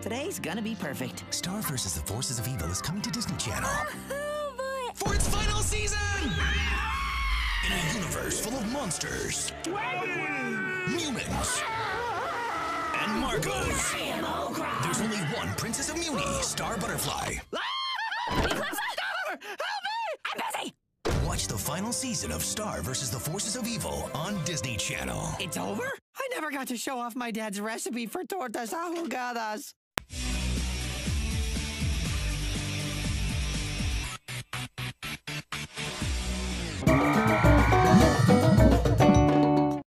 Today's gonna be perfect. Star vs. the Forces of Evil is coming to Disney Channel. Oh, boy. For its final season! In a universe full of monsters, Mumins, and Margos. There's only one Princess of Muni, Star Butterfly. Help me! I'm busy! Watch the final season of Star vs. the Forces of Evil on Disney Channel. It's over? I never got to show off my dad's recipe for tortas ahogadas.